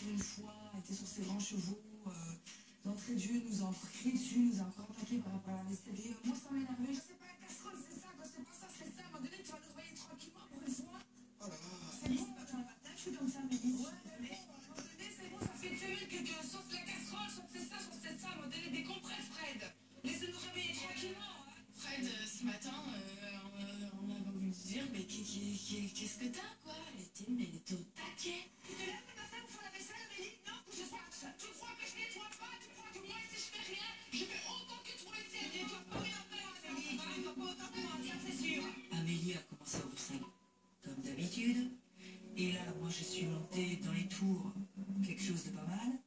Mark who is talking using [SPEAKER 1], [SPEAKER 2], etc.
[SPEAKER 1] pour une fois, était sur ses grands chevaux. D'entrée de jeu, nous a encore crié dessus, nous a encore attaqué par rapport à la vaisselle. Et moi, ça m'a énervé. Je sais pas, la casserole, c'est ça. Quand c'est pas ça, c'est ça. À un moment donné, tu vas nous envoyer tranquillement pour une fois. Oh là là. C'est bon, je suis comme ça, mais ouais, mais à un moment donné, c'est bon, ça fait une semaine que sauce la casserole, sauce c'est ça, sauce c'est ça. À un moment donné, décompresse, Fred. Laissez-nous réveiller tranquillement. Hein. Fred, ce matin, on a voulu se dire, mais qu'est-ce que t'as, quoi? Elle était au taquet. Tu te lèves le matin pour faire la vaisselle, Amélie? Non, faut que je fasse. Tu crois que je nettoie pas? Tu crois que moi, si je fais rien, je fais autant que toi ici? Elle nettoie pas rien faire, Amélie. Tu nettoies pas autant que moi, ça c'est sûr. Amélie a commencé à ouvrir comme d'habitude. Et là, moi, je suis montée dans les tours quelque chose de pas mal.